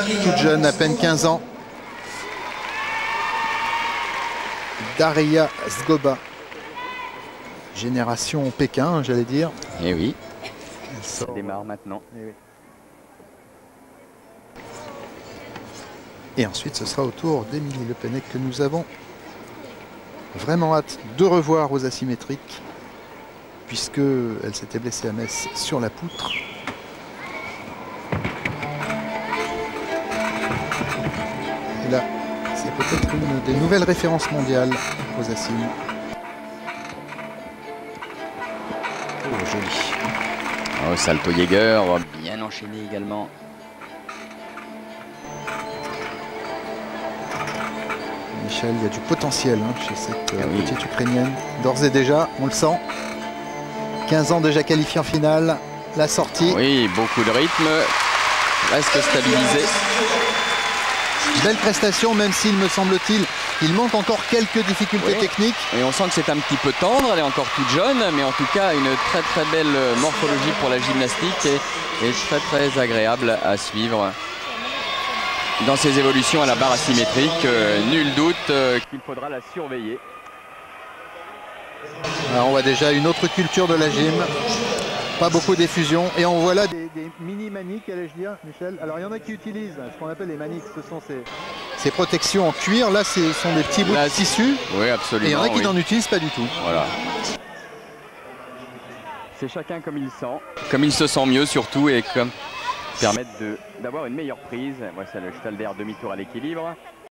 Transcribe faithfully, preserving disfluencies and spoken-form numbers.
toute jeune, à peine quinze ans. Daria Zgoba. Génération Pékin, j'allais dire. Et oui. Ça démarre maintenant. Et, oui. Et ensuite, ce sera au tour d'Émilie Le Pennec que nous avons vraiment hâte de revoir aux asymétriques, puisqu'elle s'était blessée à Metz sur la poutre. Et là, c'est peut-être une des nouvelles références mondiales aux asymes. Oh, joli. Oh, Salto Jäger, bien enchaîné également. Michel, il y a du potentiel hein, chez cette euh, ah oui. petite Ukrainienne. D'ores et déjà, on le sent. quinze ans déjà qualifié en finale. La sortie. Oui, beaucoup de rythme. Reste stabilisé. Belle prestation, même s'il me semble-t-il, il manque encore quelques difficultés oui. techniques. Et on sent que c'est un petit peu tendre, elle est encore toute jeune, mais en tout cas une très très belle morphologie pour la gymnastique et, et très très agréable à suivre. Dans ses évolutions à la barre asymétrique, euh, nul doute euh, qu'il faudra la surveiller. Alors on voit déjà une autre culture de la gym. Pas beaucoup d'effusion. Et on voit là des, des mini maniques, allais-je dire, Michel. Alors il y en a qui utilisent ce qu'on appelle les maniques. Ce sont ces, ces protections en cuir. Là, ce sont des petits bouts là, de tissu. Oui, absolument. Et il y en a qui oui. n'en utilisent pas du tout. Voilà. C'est chacun comme il sent. Comme il se sent mieux surtout et comme permettre d'avoir une meilleure prise. Voici le Stalder demi-tour à l'équilibre.